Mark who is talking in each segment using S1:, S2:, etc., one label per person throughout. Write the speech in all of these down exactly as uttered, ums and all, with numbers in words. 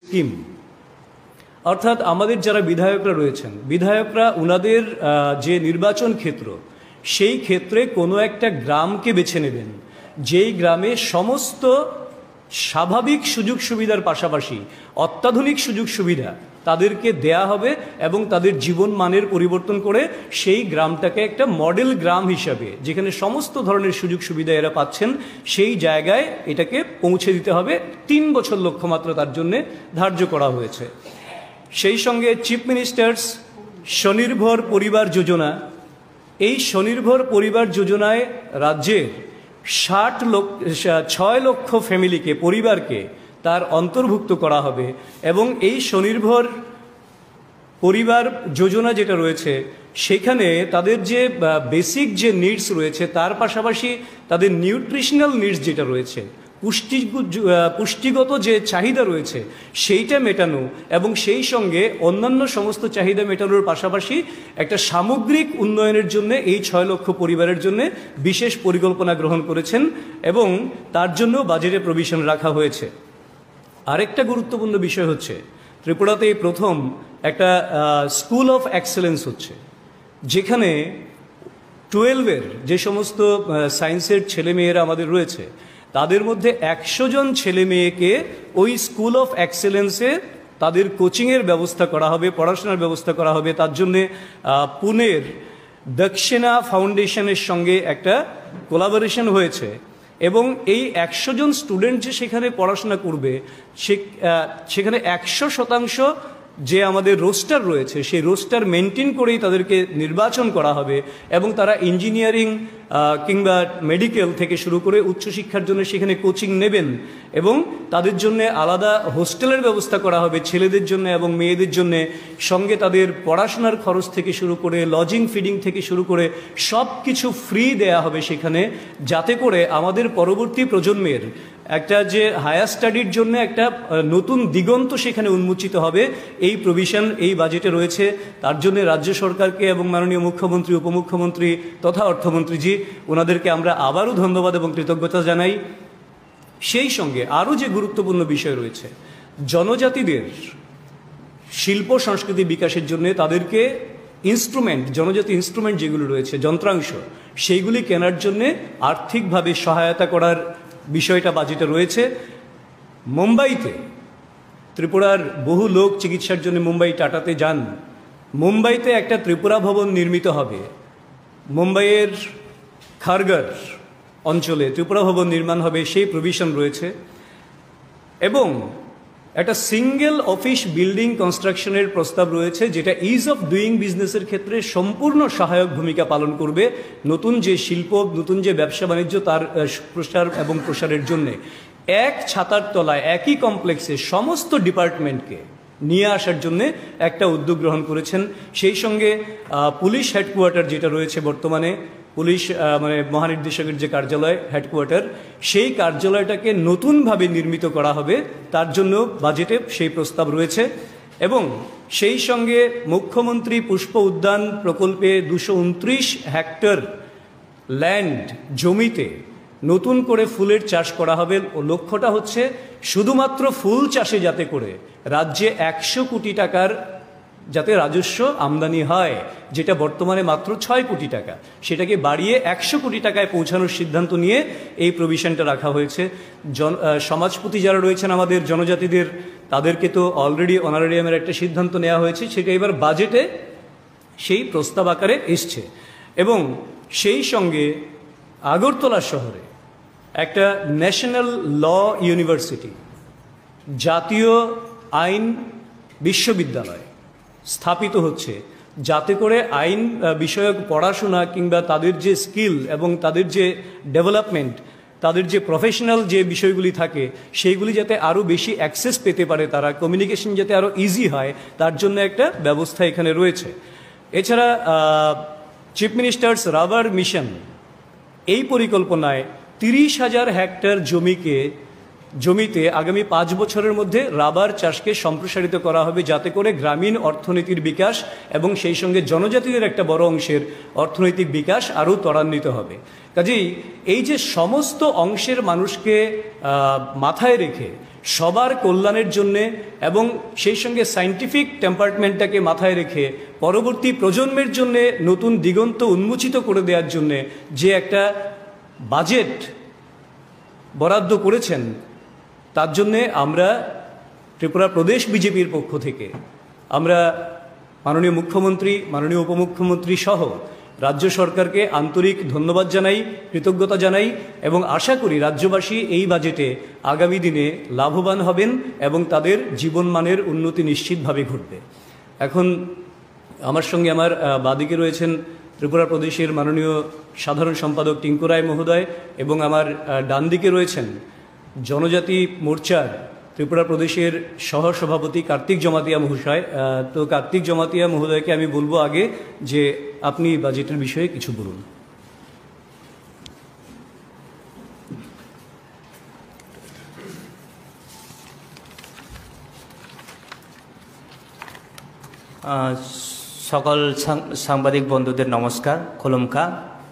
S1: Scheme, অর্থাৎ আমাদের যারা বিধায়করা রয়েছেন, বিধায়করা ওনাদের যে নির্বাচন ক্ষেত্র, সেই ক্ষেত্রে কোনো একটা গ্রামকে বেছে নেবেন, যেই গ্রামে সমস্ত স্বাভাবিক সুযোগ সুবিধার পাশাপাশি অত্যাধুনিক সুযোগ সুবিধা তাদেরকে দেয়া হবে এবং তাদের জীবন মানের পরিবর্তন করে সেই গ্রামটাকে একটা মডেল গ্রাম হিসাবে, যেখানে সমস্ত ধরনের সুযোগ সুবিধা এরা পাচ্ছেন, সেই জায়গায় এটাকে পৌঁছে দিতে হবে। তিন বছর লক্ষ্যমাত্রা তার জন্য ধার্য করা হয়েছে। সেই সঙ্গে চিফ মিনিস্টার্স স্বনির্ভর পরিবার যোজনা, এই স্বনির্ভর পরিবার যোজনায় রাজ্যের ষাট লক্ষ ছয় লক্ষ ফ্যামিলিকে, পরিবারকে তার অন্তর্ভুক্ত করা হবে এবং এই স্বনির্ভর পরিবার যোজনা যেটা রয়েছে সেখানে তাদের যে বেসিক যে নিডস রয়েছে তার পাশাপাশি তাদের নিউট্রিশনাল নিডস যেটা রয়েছে, পুষ্টি পুষ্টিগত যে চাহিদা রয়েছে সেইটা মেটানো এবং সেই সঙ্গে অন্যান্য সমস্ত চাহিদা মেটানোর পাশাপাশি একটা সামগ্রিক উন্নয়নের জন্য এই ছয় লক্ষ পরিবারের জন্য বিশেষ পরিকল্পনা গ্রহণ করেছেন এবং তার জন্য বাজেটে প্রভিশন রাখা হয়েছে। আরেকটা গুরুত্বপূর্ণ বিষয় হচ্ছে, ত্রিপুরাতে এই প্রথম একটা স্কুল অফ এক্সেলেন্স হচ্ছে, যেখানে টুয়েলভের যে সমস্ত সায়েন্সের ছেলেমেয়েরা আমাদের রয়েছে তাদের মধ্যে একশো জন ছেলে মেয়েকে ওই স্কুল অফ এক্সেলেন্সে তাদের কোচিংয়ের ব্যবস্থা করা হবে, পড়াশোনার ব্যবস্থা করা হবে। তার জন্যে পুনের দক্ষিণা ফাউন্ডেশনের সঙ্গে একটা কোলাবোরেশন হয়েছে এবং এই একশো জন স্টুডেন্ট যে সেখানে পড়াশোনা করবে, সেখানে একশো শতাংশ যে আমাদের রোস্টার রয়েছে সেই রোস্টার মেনটেন করেই তাদেরকে নির্বাচন করা হবে এবং তারা ইঞ্জিনিয়ারিং কিংবা মেডিকেল থেকে শুরু করে উচ্চশিক্ষার জন্য সেখানে কোচিং নেবেন এবং তাদের জন্য আলাদা হোস্টেলের ব্যবস্থা করা হবে ছেলেদের জন্য এবং মেয়েদের জন্য, সঙ্গে তাদের পড়াশোনার খরচ থেকে শুরু করে লজিং ফিডিং থেকে শুরু করে সব কিছু ফ্রি দেয়া হবে সেখানে, যাতে করে আমাদের পরবর্তী প্রজন্মের একটা যে হায়ার স্টাডির জন্য একটা নতুন দিগন্ত সেখানে উন্মোচিত হবে। এই প্রভিশন এই বাজেটে রয়েছে। তার জন্য রাজ্য সরকারকে এবং মাননীয় মুখ্যমন্ত্রী, উপমুখ্যমন্ত্রী তথা অর্থমন্ত্রীজি, ওনাদেরকে আমরা আবারও ধন্যবাদ এবং কৃতজ্ঞতা জানাই। সেই সঙ্গে আরও যে গুরুত্বপূর্ণ বিষয় রয়েছে, জনজাতিদের শিল্প সংস্কৃতি বিকাশের জন্য তাদেরকে ইনস্ট্রুমেন্ট, জনজাতি ইনস্ট্রুমেন্ট যেগুলো রয়েছে, যন্ত্রাংশ, সেইগুলি কেনার জন্যে আর্থিকভাবে সহায়তা করার বিষয়টা বাজেটে রয়েছে। মুম্বাইতে ত্রিপুরার বহু লোক চিকিৎসার জন্য মুম্বাই টাটাতে যান। মুম্বাইতে একটা ত্রিপুরা ভবন নির্মিত হবে। মুম্বাইয়ের খারগার অঞ্চলে ত্রিপুরা ভবন নির্মাণ হবে, সেই প্রভিশন রয়েছে এবং একটা সিঙ্গেল অফিস বিল্ডিং কনস্ট্রাকশনের প্রস্তাব রয়েছে, যেটা ইজ অফ ডুইং বিজনেসের ক্ষেত্রে সম্পূর্ণ সহায়ক ভূমিকা পালন করবে। নতুন যে শিল্প, নতুন যে ব্যবসা বাণিজ্য তার প্রসার এবং প্রসারের জন্যে এক ছাতার তলায় একই কমপ্লেক্সে সমস্ত ডিপার্টমেন্টকে নিয়ে আসার জন্য একটা উদ্যোগ গ্রহণ করেছেন। সেই সঙ্গে পুলিশ হেডকোয়ার্টার যেটা রয়েছে বর্তমানে, পুলিশ মানে মহানির্দেশকের যে কার্যালয় হেডকোয়ার্টার, সেই কার্যালয়টাকে নতুনভাবে নির্মিত করা হবে, তার জন্য বাজেটে সেই প্রস্তাব রয়েছে। এবং সেই সঙ্গে মুখ্যমন্ত্রী পুষ্প উদ্যান প্রকল্পে দুশো উনত্রিশ হেক্টর ল্যান্ড জমিতে নতুন করে ফুলের চাষ করা হবে। ও লক্ষ্যটা হচ্ছে শুধুমাত্র ফুল চাষে যাতে করে রাজ্যে একশো কোটি টাকার যাতে রাজস্ব আমদানি হয়, যেটা বর্তমানে মাত্র ছয় কোটি টাকা, সেটাকে বাড়িয়ে একশো কোটি টাকায় পৌঁছানোর সিদ্ধান্ত নিয়ে এই প্রভিশনটা রাখা হয়েছে। জন সমাজপতি যারা রয়েছেন আমাদের জনজাতিদের, তাদেরকে তো অলরেডি অনারেরিয়ামের একটা সিদ্ধান্ত নেওয়া হয়েছে, সেটা এবার বাজেটে সেই প্রস্তাব আকারে এসছে। এবং সেই সঙ্গে আগরতলা শহরে একটা ন্যাশনাল ল ইউনিভার্সিটি, জাতীয় আইন বিশ্ববিদ্যালয় স্থাপিত হচ্ছে, যাতে করে আইন বিষয়ক পড়াশোনা কিংবা তাদের যে স্কিল এবং তাদের যে ডেভেলপমেন্ট, তাদের যে প্রফেশনাল যে বিষয়গুলি থাকে সেইগুলি যাতে আরও বেশি অ্যাক্সেস পেতে পারে, তারা কমিউনিকেশন যাতে আরও ইজি হয়, তার জন্য একটা ব্যবস্থা এখানে রয়েছে। এছাড়া চিফ মিনিস্টার্স রাবার মিশন, এই পরিকল্পনায় তিরিশ হাজার হেক্টর জমিকে জমিতে আগামী পাঁচ বছরের মধ্যে রাবার চাষকে সম্প্রসারিত করা হবে, যাতে করে গ্রামীণ অর্থনীতির বিকাশ এবং সেই সঙ্গে জনজাতিদের একটা বড় অংশের অর্থনৈতিক বিকাশ আরও ত্বরান্বিত হবে। কাজেই এই যে সমস্ত অংশের মানুষকে মাথায় রেখে সবার কল্যাণের জন্যে এবং সেই সঙ্গে সায়েন্টিফিক টেম্পারমেন্টটাকে মাথায় রেখে পরবর্তী প্রজন্মের জন্যে নতুন দিগন্ত উন্মোচিত করে দেওয়ার জন্যে যে একটা বাজেট বরাদ্দ করেছেন, তার জন্যে আমরা ত্রিপুরা প্রদেশ বিজেপির পক্ষ থেকে আমরা মাননীয় মুখ্যমন্ত্রী, মাননীয় উপমুখ্যমন্ত্রী সহ রাজ্য সরকারকে আন্তরিক ধন্যবাদ জানাই, কৃতজ্ঞতা জানাই এবং আশা করি রাজ্যবাসী এই বাজেটে আগামী দিনে লাভবান হবেন এবং তাদের জীবনমানের উন্নতি নিশ্চিতভাবে ঘটবে। এখন আমার সঙ্গে আমার বাদিকে রয়েছেন ত্রিপুরা প্রদেশের মাননীয় সাধারণ সম্পাদক টিঙ্কু রায় মহোদয় এবং আমার ডান দিকে রয়েছেন জনজাতি মোর্চার ত্রিপুরা প্রদেশের সহ সভাপতি কার্তিক জমাতিয়া মহাশয়। তো কার্তিক জমাতিয়া মহোদয়কে আমি বলবো আগে যে আপনি বাজেটের বিষয়ে কিছু বলুন।
S2: সকল সাংবাদিক বন্ধুদের নমস্কার, খুলুমকা।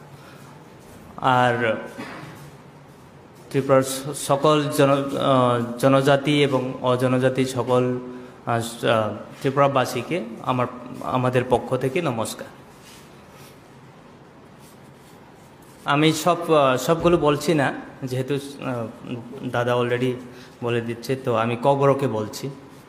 S2: আর ত্রিপুরার সকল জন জনজাতি এবং অজনজাতি সকল ত্রিপুরাবাসীকে আমার আমাদের পক্ষ থেকে নমস্কার। আমি সব সবগুলো বলছি না, যেহেতু দাদা অলরেডি বলে দিচ্ছে, তো আমি কবরকে বলছি।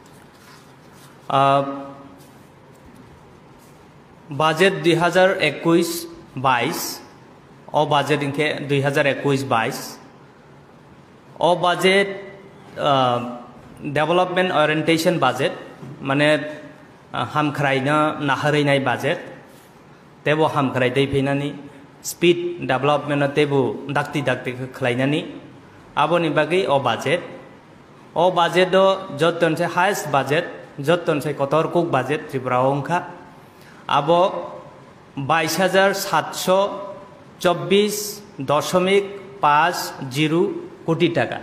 S2: বাজেট দুই হাজার একুশ বাইশ ও বাজেট ইনকে দুই হাজার একুশ বাইশ ও বাজেট डेवलपमेंट ओरिएंटेशन बाजेट माने हामख्रायनो नाहरैनाय बाजेट तेबो हामख्राय दै फैनानै स्पीड डेवलपमेंट तेबो दाक्ति दाक्ति खलायनानै आबोनि बागै ओ बाजेट ओ बाजेट जतनसे हाइस्ट बाजेट जतनसे कतर कुक बाजेट त्रिपुरा अंखा आबो बाईस हजार सातशो चौबीस दशमिक पाँच जिरो कोटी टाका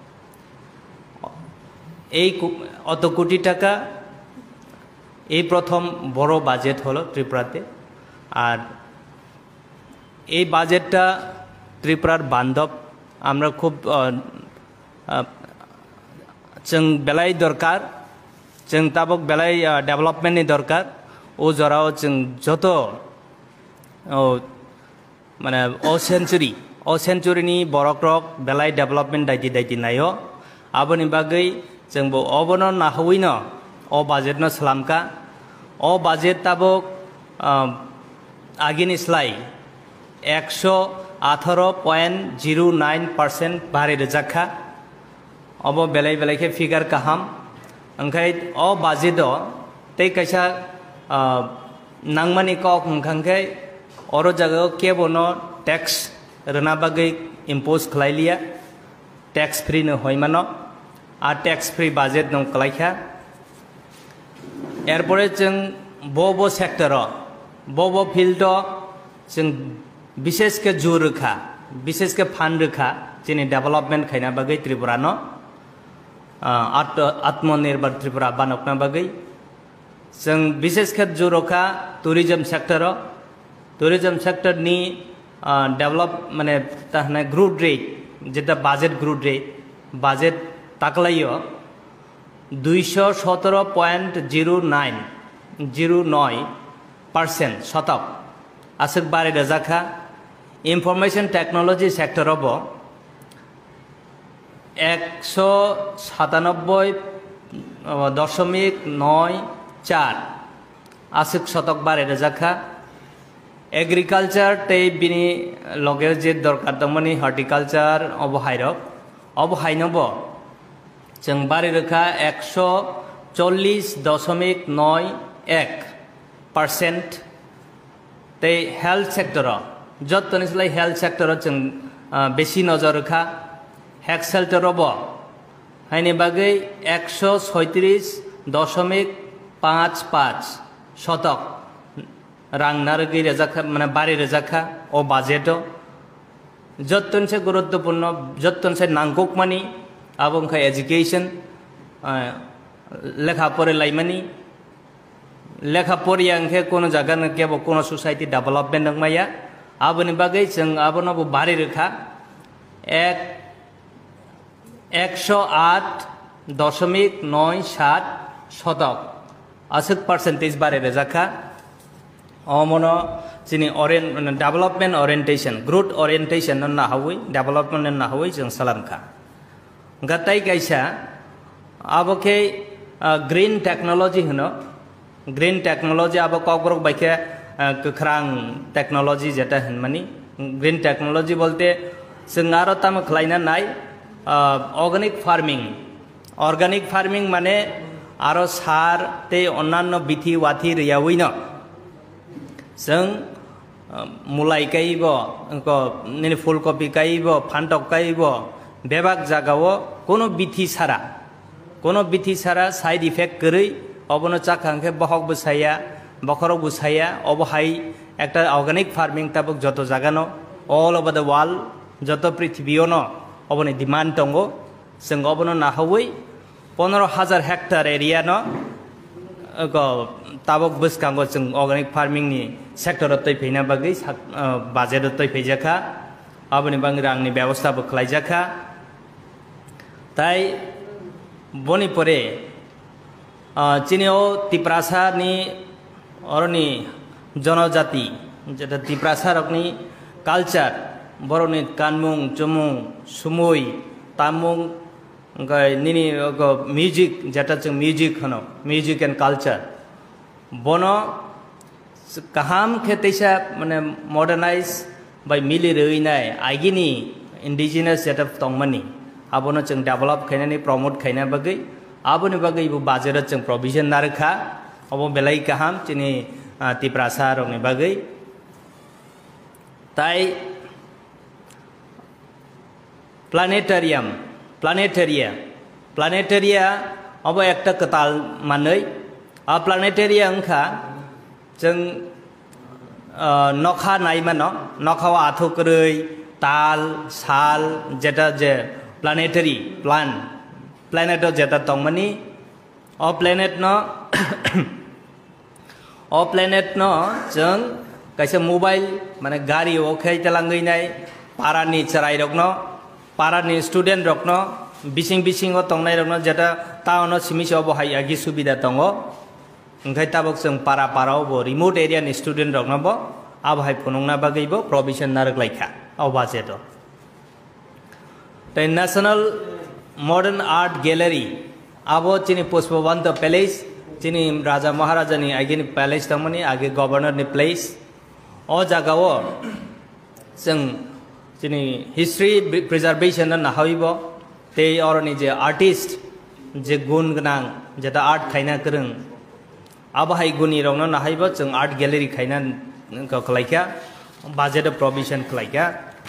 S2: এই অত কোটি টাকা এই প্রথম বড় বাজেট হলো ত্রিপুরাতে। আর এই বাজেটটা ত্রিপুরার বান্ধব আমরা খুব जों बेलाय दरकार जों ताबक बेलाय डेवलपमेंटनि दरकार ओ जराव जों जत माने ओ सेंचुरी ओ सेंचुरीनि बरक्रक बेलाय डेवलपमेंट दायदि दायदि नायो आबोनि बागै जोंबो अबनो नाहवैनो अ बाजेटनो सलामका अ बाजेट ताबक आगिनि स्लाय एकशो आठारो पॉइंट जिरो नाइन पार्सेंट बारे रजाखा अब बेलाय बेलाय के फिगार काहाम अंखाय अ बाजेट ते कैसा नांगमानि कक अंखांखाय अर जगह केबनो टैक्स रना बागै इम्पोज खलायलिया टैक्स फ्री न हयमानो आ टैक्स फ्री बाजेट नं कलायखा एरपरे जों बबो सेक्टर बबो फील्ड जों विशेष के जोर रखा विशेष के फांड रखा जोंनि डेवलपमेंट खायना बागै त्रिपुरानो आत्मनिर्भर त्रिपुरा बानकना बागै जों विशेष के जोर रखा टूरिज्म सेक्टर टूरिज्म सेक्टर नि डेवलप माने ताहना ग्रोथ रेट जेटा बाजेट ग्रोथ रेट बाजेट ताकलायो दुईशो सतरो पॉइंट जिरो नाइन जिरो नय पार्सेंट शतक आसक बारे रजाखा इनफरमेशन टेक्नोलॉजी सेक्टर अब एकशो सतानब्बई दशमिक नय चार आसक शतक बारे रजाखा एग्रिकालचार ते बिनि लगे जे दरकार दंमोनि हर्टिकालचार अब हायरक अब हायनब जों बारे रखा एकशो चल्लिस दशमिक नय एक पार्सेंट ते हेल्थ सेक्टर जतनिसलाय हेल्थ सेक्टर जों बेसि नजर रखा हेल्थ सेक्टर अब हायनि बागै एकशो सैंतीस दशमिक पाँच पाँच शतक रां नारगै रेजाखा माने बारे रेजाखा ओ बाजेट जतनसे गुरुत्वपूर्ण जतनसे नांगौमानि आबोंखा एजुकेशन लेखा फरायलायमानि लेखा फरियांखे कोनो जागा नके कोनो सोसाइटी डेवलपमेंट नंमाया आबोनि बागै जों आबोनो बारे रेखा एक एकशो आठ দশমিক নয় সাত শতক আসুক পার্সেন্টেজ বাড়ে রেজাখা অমন চিনি অরেন ডেভেলপমেন্ট ওরিয়েন্টেशन ग्रोथ ओरिएंटेशन ना हावई डेवलपमेंट ना हावई जों सलामखा गताई कैसा अब के ग्रीन टेक्नोलॉजी होनो ग्रीन टेक्नोलॉजी अब ककबरक बाइके गोख्रां टेक्नोलॉजी जेटा होनमानि ग्रीन टेक्नोलॉजी बोलते जों आरो ताम खलायना नाय अर्गेनिक फार्मिंग अर्गेनिक फार्मिंग माने आरो सार ते अन्यान्य बिथि वाथि रियावैनो जों मुलाई गायबो निनि फुलकपि गायबो फान्थाव गायबो बेबाग जागावो कोनो बिथि सारा कोनो बिथि सारा साइड इफेक्ट गरै अबनो चाखांखे बहक बसाया बखरक बसाया अबहाय একটা अर्गेनिक फार्मिंग ताबक जत जागानो ऑल ओवर द वर्ल्ड जत पृथ्वीयावनो अबनि डिमांड दंगो जों अबनो नाहावै पंद्रह हजार हेक्टर एरिया न ताबक बसकांगो जों अर्गेनिक फार्मिंग नि सेक्टर तैफैना बागै बाजेट तैफैजाखा अबनि बांग रांनि व्यवस्थाबो खलायजाखा ताई बनि परे चिनिओ तिप्रासा नि अरनि जनजाति जेटा तिप्रासा रकनि कालचार बरनि कानमुं चुमुं सुमुई तामुं निनी म्यूजिक जेटा जों म्यूजिक होनो म्यूजिक एंड कालचार बनो काहाम खेतैसा माने मॉडर्नाइज बाय मिलि रैनाय आइगिनि इंडिजिनस जेटा तंगमानि आबनो जों डेवलप खायनानै प्रमोट खायना बागै आबोनि बागै बाजेट जों प्रोविजन नारखा अब बेलाय काहाम चिनि तिप्रासा रंनि बागै ताई प्लानेटरियम प्लानेटेरिया प्लानेटेरिया अब एक कताल मानै आ प्लानेटेरिया अंखा जों नखा नायमानो नखाव आथुकरै ताल साल जेटा जे प्लानेटरी प्लान प्लेनेट जेटा तंगमानि अ प्लेनेट न अ प्लेनेट न जों कैसे मोबाइल माने गाड़ी ओखाय तलांगैनाय पारानि चराय रकनो पारानि स्टूडेंट रकनो बिसिं बिसिंग तंनाय रकनो जेटा टाउन सिमिसो बहाय आगि सुबिदा दंगो ओंखाय ताबक जों पारा पारावबो रिमोट एरिया नि स्टूडेंट रकनोबो आबहाय फुनुंना बागैबो प्रोविजन नारगलायखा अ बाजेट दै नेशनल मॉडर्न आर्ट गैलरी आबो चिनि पुष्पवंत पैलेस चिनि राजा महाराजा नि आगिनि पैलेस दंमोनि आगे गवर्नर नि प्लेस अ जागावो जों चिनि हिस्ट्री प्रिजर्वेशन ना हाविबो ते अरनि जे आर्टिस्ट जे गुण गोनां जेटा आर्ट खायना गोरों आबहाय गुनि रंनो नाहायबो जों आर्ट गैलरी खायना खलायखा बाजेट प्रोविजन खलायखा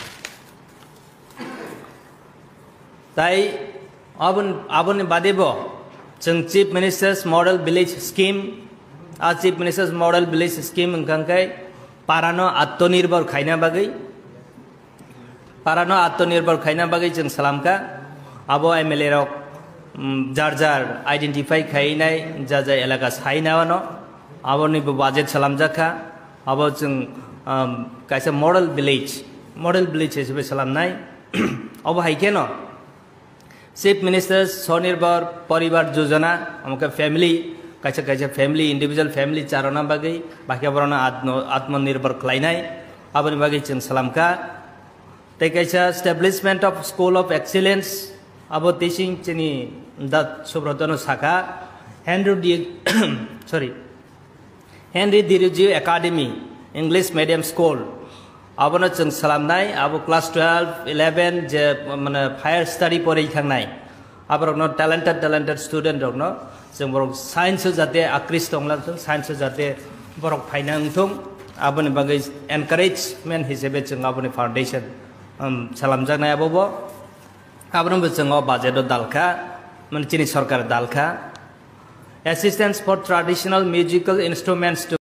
S2: ताई आबन आबन बादेबो जों chief ministers model village scheme आ chief ministers model village scheme ओंखांखाय पारानो आत्मनिर्भर खायना बागै पारानो आत्मनिर्भर खायना बागै जों सलामखा आबो एमएलए रक जार जार आइडेंटिफाई खायनाय जा जा एलाका साइनावनो आबोनिबो बाजेट सलामजाखा आबो जों कैसे मॉडल विलेज मॉडल विलेज हिसाबै सलामनाय अब हायकेनो चीफ मिनिस्टर्स स्वनिर्भर परिवार योजना हमका फैमिली कैसे कैसे फैमिली इंडिविजुअल फैमिली चारोना बागै बाकी बरना आत्म आत्मनिर्भर खलायनाय आबोनि बागै जों सलामखा ते कैसे establishment of school of excellence आबो टीचिंग चिनि दा सुब्रतनो शाखा Henry D sorry Henry Derozio academy English medium school आबोनो जों सलामनाय आबो क्लास ट्वेल्व इलेवन जे माने हायर स्टडी फरायखांनाय आबरनो टैलेंटेड टैलेंटेड स्टूडेंट रकनो जों बरक साइंस जाते आकृष्ट दंलांथों साइंस जाते बरक फाइनांथों आबोनि बागै एनकारेजमेंट हिसाबै जों आबोनि फाउंडेशन सलामजानाय आबो आबोनो जों बाजेट दालखा माने चिनि सरकार दालखा assistance for traditional musical instruments to